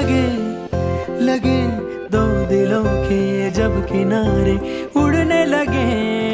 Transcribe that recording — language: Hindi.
लगे लगे दो दिलों के जब किनारे उड़ने लगे।